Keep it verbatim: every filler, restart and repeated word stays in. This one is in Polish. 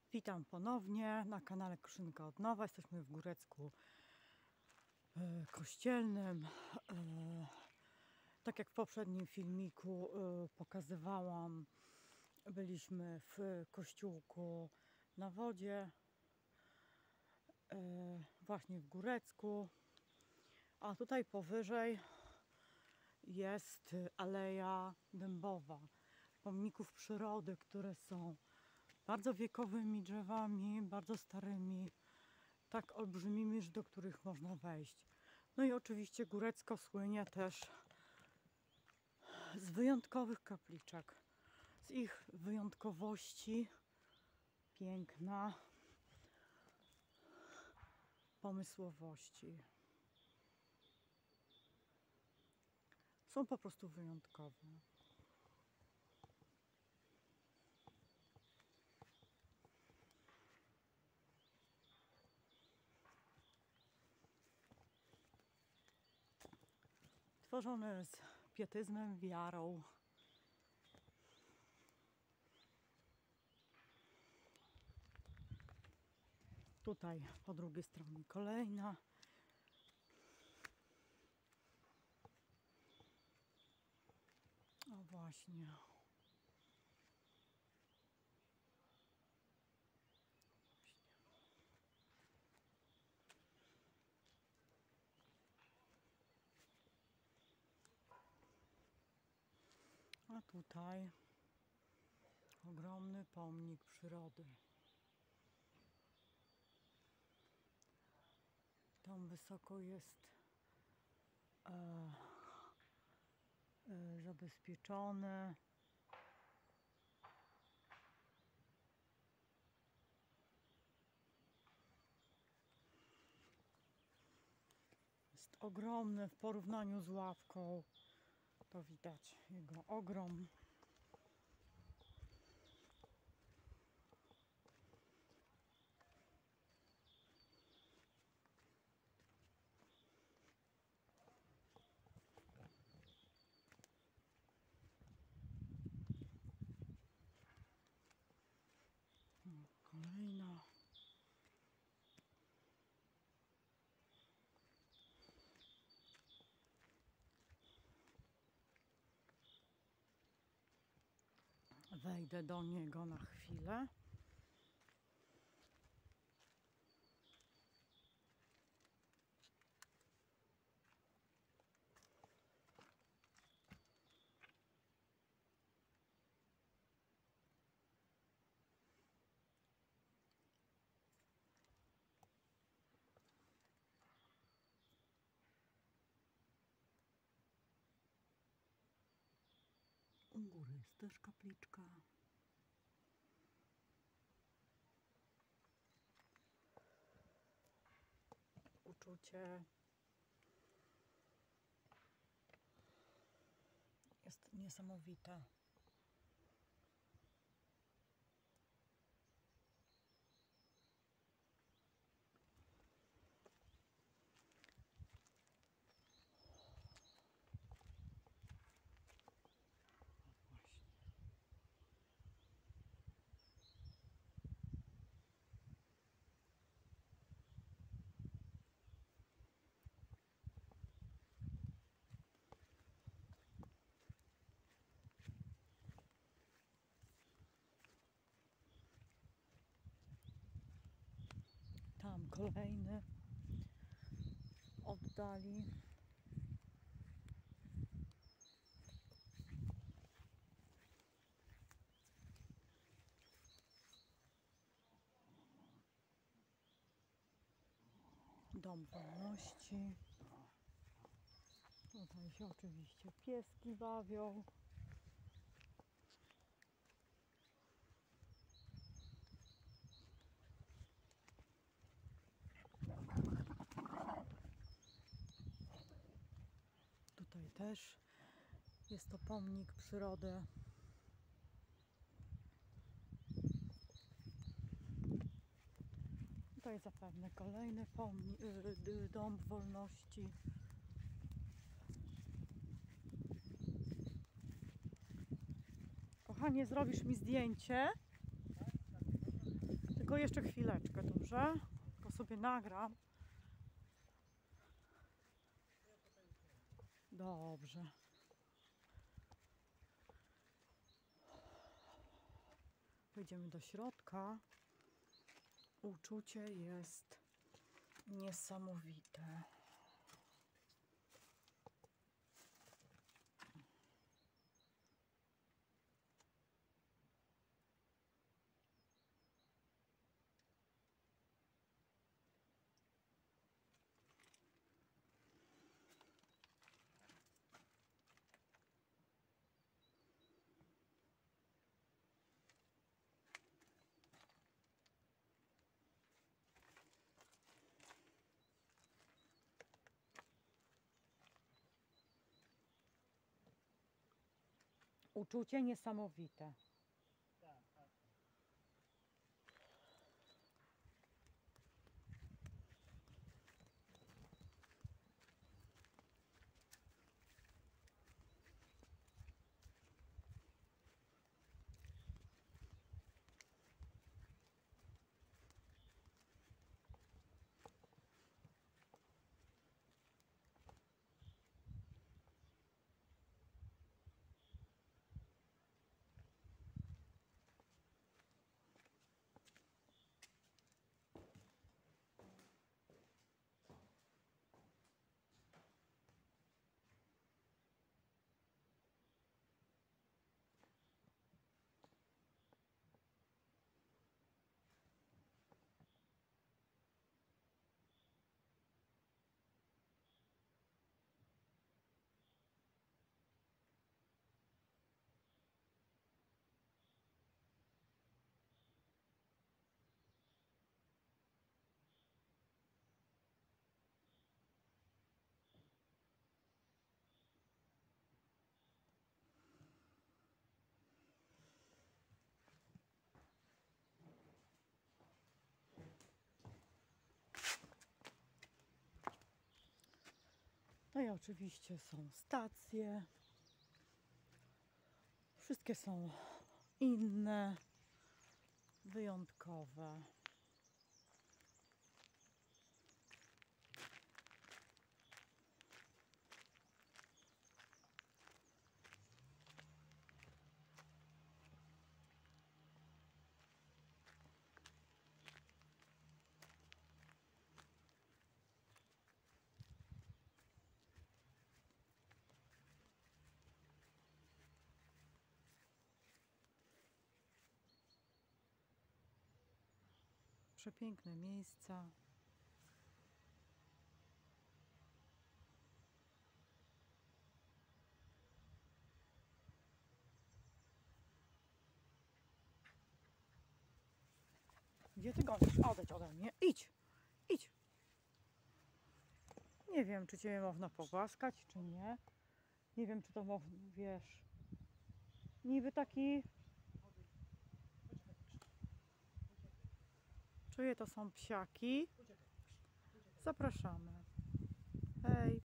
Witam ponownie na kanale Kruszynka od nowa. Jesteśmy w Górecku e, Kościelnym. E, tak jak w poprzednim filmiku e, pokazywałam, byliśmy w kościółku na wodzie, e, właśnie w Górecku. A tutaj powyżej jest Aleja Dębowa, pomników przyrody, które są bardzo wiekowymi drzewami, bardzo starymi, tak olbrzymimi, że do których można wejść. No i oczywiście Górecko słynie też z wyjątkowych kapliczek, z ich wyjątkowości, piękna, pomysłowości. Są po prostu wyjątkowe. Tworzone z pietyzmem, wiarą. Tutaj po drugiej stronie kolejna. O właśnie. A tutaj ogromny pomnik przyrody. Tam wysoko jest e, e, zabezpieczony. Jest ogromny w porównaniu z ławką. To widać jego ogrom. Kolejna. Wejdę do niego na chwilę. U góry jest też kapliczka. Uczucie jest niesamowite. Tam kolejny w oddali. Dom Wolności. Tutaj się oczywiście pieski bawią. Tutaj też jest to pomnik przyrody. Tutaj zapewne kolejny pomnik, yy, dom wolności. Kochanie, zrobisz mi zdjęcie? Tylko jeszcze chwileczkę, dobrze? Tylko sobie nagram. Dobrze. Wejdziemy do środka. Uczucie jest niesamowite. Uczucie niesamowite. No i oczywiście są stacje. Wszystkie są inne, wyjątkowe. Przepiękne miejsca. Gdzie ty gonisz? Odejdź ode mnie. Idź! Idź! Nie wiem, czy cię można pogłaskać, czy nie. Nie wiem, czy to można, wiesz... Niby taki... Czuję, to są psiaki. Zapraszamy. Hej!